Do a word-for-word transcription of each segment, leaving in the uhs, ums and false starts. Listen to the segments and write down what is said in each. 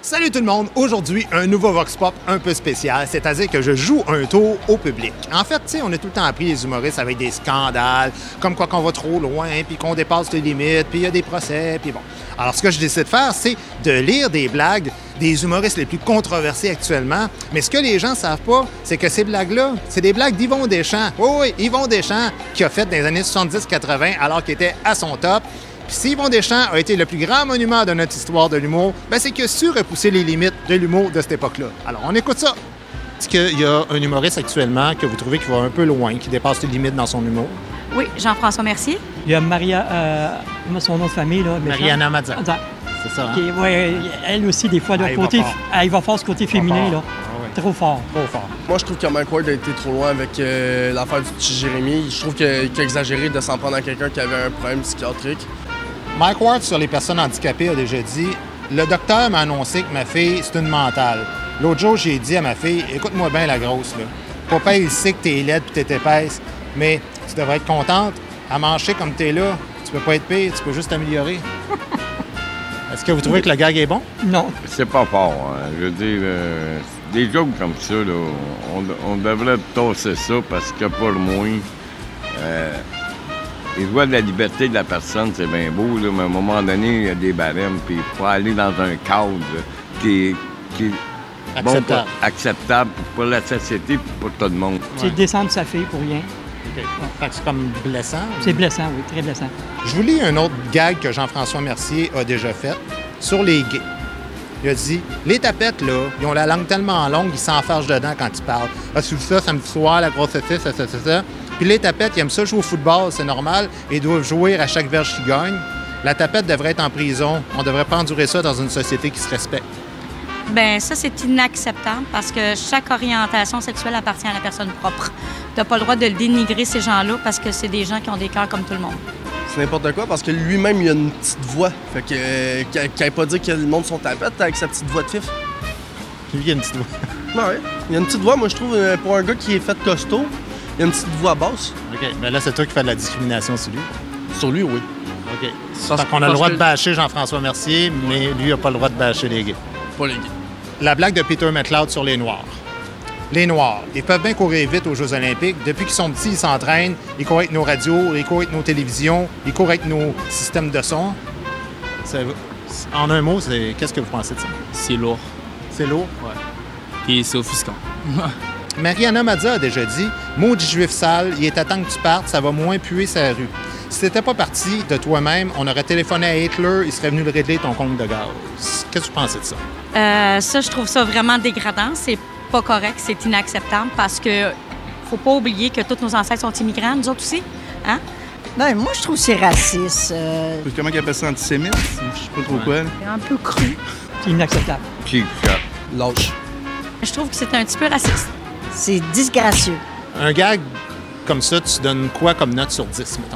Salut tout le monde! Aujourd'hui, un nouveau Vox Pop un peu spécial, c'est-à-dire que je joue un tour au public. En fait, tu sais, on a tout le temps appris les humoristes avec des scandales, comme quoi qu'on va trop loin, puis qu'on dépasse les limites, puis il y a des procès, puis bon. Alors, ce que je décide de faire, c'est de lire des blagues des humoristes les plus controversés actuellement. Mais ce que les gens ne savent pas, c'est que ces blagues-là, c'est des blagues d'Yvon Deschamps. Oui, oui, Yvon Deschamps, qui a fait dans les années soixante-dix quatre-vingt, alors qu'il était à son top. Puis si Yvon Deschamps a été le plus grand monument de notre histoire de l'humour, ben c'est qu'il a su repousser les limites de l'humour de cette époque-là. Alors, on écoute ça. Est-ce qu'il y a un humoriste actuellement que vous trouvez qui va un peu loin, qui dépasse les limites dans son humour? Oui, Jean-François Mercier. Il y a Maria, euh, son nom de famille, là. Mariana Mazza. C'est ça, hein? Okay, ouais, elle aussi, des fois, de ah, côté, elle va fort ce côté féminin, là. Ah, ouais. Trop fort. Trop fort. Moi, je trouve que Mike Ward a été trop loin avec euh, l'affaire du petit Jérémy. Je trouve qu'il a exagéré de s'en prendre à quelqu'un qui avait un problème psychiatrique. Mike Ward, sur les personnes handicapées, a déjà dit « Le docteur m'a annoncé que ma fille, c'est une mentale. L'autre jour, j'ai dit à ma fille « Écoute-moi bien la grosse, là. Papa, il sait que t'es laide et t'es épaisse, mais tu devrais être contente. À manger comme t'es là, tu peux pas être pire, tu peux juste t'améliorer. » Est-ce que vous trouvez que le gag est bon? Non. C'est pas fort. Hein. Je veux dire, euh, des jokes comme ça, là, on, on devrait tasser ça parce que pour moi, euh, les droits de la liberté de la personne, c'est bien beau, là, mais à un moment donné, il y a des barèmes, puis il faut aller dans un cadre qui est, qui est acceptable. Bon pour, acceptable pour la société et pour tout le monde. C'est ouais. Descendre sa fille pour rien. Okay. Fait que c'est comme blessant? C'est blessant, oui, très blessant. Je vous lis un autre gag que Jean-François Mercier a déjà fait sur les gays. Il a dit « Les tapettes, là, ils ont la langue tellement longue qu'ils s'enfargent dedans quand ils parlent. Ah, sur ça, samedi soir, la grosse ça, ça, ça, ça, ça. Puis les tapettes, ils aiment ça jouer au football, c'est normal, et ils doivent jouer à chaque verge qu'ils gagnent. La tapette devrait être en prison. On devrait pas endurer ça dans une société qui se respecte. » Bien, ça, c'est inacceptable parce que chaque orientation sexuelle appartient à la personne propre. Tu n'as pas le droit de dénigrer ces gens-là parce que c'est des gens qui ont des cœurs comme tout le monde. C'est n'importe quoi parce que lui-même, il a une petite voix. Fait que, euh, qu'il n'aille pas dire que le monde sont tapettes avec sa petite voix de fif. Lui, il a une petite voix. Non, oui. Il a une petite voix, moi, je trouve, pour un gars qui est fait costaud, il a une petite voix basse. OK. Mais là, c'est toi qui fais de la discrimination sur lui. Sur lui, oui. OK. Parce qu'on a le droit de bâcher Jean-François Mercier, mais lui n'a pas le droit de bâcher les gays. Pas les gays. La blague de Peter McLeod sur les Noirs. Les Noirs, ils peuvent bien courir vite aux Jeux olympiques. Depuis qu'ils sont petits, ils s'entraînent. Ils courent avec nos radios, ils courent avec nos télévisions, ils courent avec nos systèmes de son. C'est... En un mot, c'est... qu'est-ce que vous pensez de ça? C'est lourd. C'est lourd? Ouais. Puis c'est offusquant. Mariana Mazza a déjà dit « Maudit juif sale, il est à temps que tu partes, ça va moins puer sa rue. Si t'étais pas parti de toi-même, on aurait téléphoné à Hitler, il serait venu le régler ton compte de gaz. » Qu'est-ce que tu pensais de ça? Euh, ça, je trouve ça vraiment dégradant. C'est pas correct, c'est inacceptable parce que faut pas oublier que tous nos ancêtres sont immigrants, nous autres aussi. Hein? Ben, moi, je trouve que c'est raciste. Euh... Comment ils appellent ça, antisémite? Je sais pas trop ouais. quoi. C'est un peu cru. C'est inacceptable. Cheap shot. Lâche. Je trouve que c'est un petit peu raciste. C'est disgracieux. Un gag comme ça, tu donnes quoi comme note sur dix, mettons?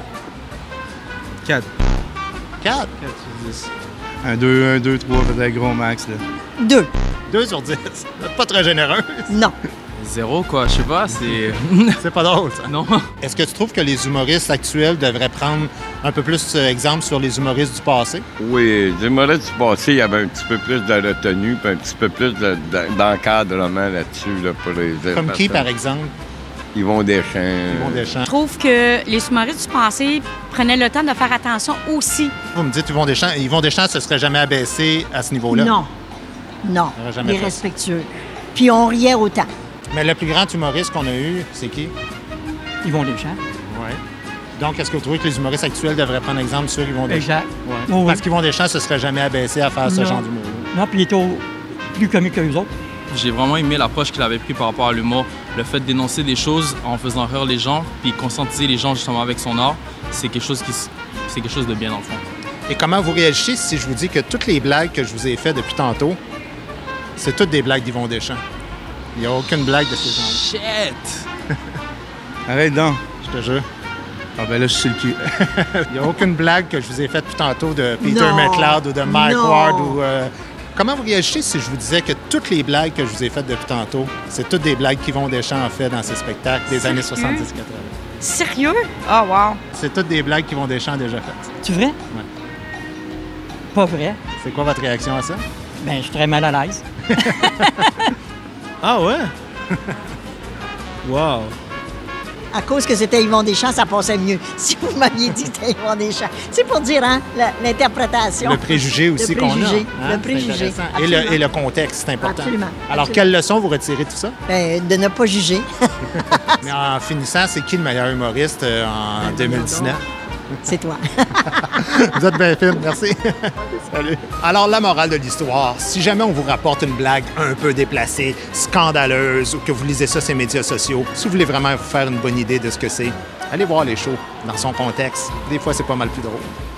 quatre. quatre? quatre sur dix. Un deux, un deux, trois, peut-être gros max, là. deux. deux sur dix. Pas très généreux. Non. Zéro, quoi. Je sais pas, c'est... C'est pas drôle, ça. Non. Est-ce que tu trouves que les humoristes actuels devraient prendre un peu plus euh, exemple sur les humoristes du passé? Oui, les humoristes du passé, il y avait un petit peu plus de retenue puis un petit peu plus de, de, d'encadrement là-dessus là, pour les Comme qui, par exemple? Yvon Deschamps. Yvon Deschamps. Je trouve que les humoristes du passé prenaient le temps de faire attention aussi. Vous me dites Yvon Deschamps. Yvon Deschamps se serait jamais abaissé à ce niveau-là? Non. Non. Il aurait jamais Il est fait respectueux. Puis on riait autant. Mais le plus grand humoriste qu'on a eu, c'est qui? Yvon Deschamps. Oui. Donc, est-ce que vous trouvez que les humoristes actuels devraient prendre exemple sur Yvon Deschamps? Exact. Ouais. Oh, oui. Parce qu'Yvon Deschamps se serait jamais abaissé à faire ce Non. genre d'humour. Non, puis il était au... plus comique que les autres. J'ai vraiment aimé l'approche qu'il avait pris par rapport à l'humour. Le fait de dénoncer des choses en faisant rire les gens, puis conscientiser les gens justement avec son art, c'est quelque chose qui c'est quelque chose de bien dans le fond. Et comment vous réagissez si je vous dis que toutes les blagues que je vous ai faites depuis tantôt, c'est toutes des blagues d'Yvon Deschamps? Il n'y a aucune blague de ces gens-là. Shit! Arrête donc. Je te jure. Ah ben là, je suis le cul. Il n'y a aucune blague que je vous ai faite depuis tantôt de Peter Non. McLeod ou de Mike Non. Ward. Ou, euh... Comment vous réagissez si je vous disais que toutes les blagues que je vous ai faites depuis tantôt, c'est toutes des blagues qu'Yvon Deschamps a fait dans ses spectacles des années soixante-dix quatre-vingt? Sérieux? Ah, oh, wow! C'est toutes des blagues qu'Yvon Deschamps a déjà faites. Tu vrai? Ouais. Pas vrai. C'est quoi votre réaction à ça? Ben, je suis très mal à l'aise. Ah ouais? Wow! À cause que c'était Yvon Deschamps, ça passait mieux. Si vous m'aviez dit que c'était Yvon Deschamps. C'est pour dire, hein, la- l'interprétation. Le préjugé aussi Le qu'on a. préjugé, hein, le c'est préjugé. intéressant. Et Absolument. le, et le contexte, c'est important. Absolument. Alors, Absolument. quelle leçon vous retirez de tout ça? Ben, de ne pas juger. Mais en finissant, c'est qui le meilleur humoriste euh, en deux mille dix-neuf? C'est toi. Vous êtes bien fine, merci. Salut. Alors, la morale de l'histoire, si jamais on vous rapporte une blague un peu déplacée, scandaleuse, ou que vous lisez ça sur les médias sociaux, si vous voulez vraiment vous faire une bonne idée de ce que c'est, allez voir les shows dans son contexte. Des fois, c'est pas mal plus drôle.